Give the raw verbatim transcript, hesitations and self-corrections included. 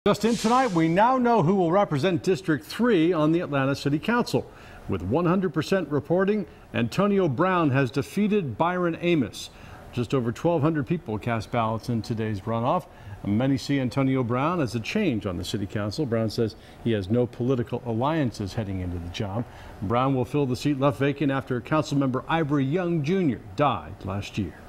Just in tonight, we now know who will represent District three on the Atlanta City Council. With one hundred percent reporting, Antonio Brown has defeated Byron Amos. Just over twelve hundred people cast ballots in today's runoff. Many see Antonio Brown as a change on the City Council. Brown says he has no political alliances heading into the job. Brown will fill the seat left vacant after Councilmember Ivory Young Junior died last year.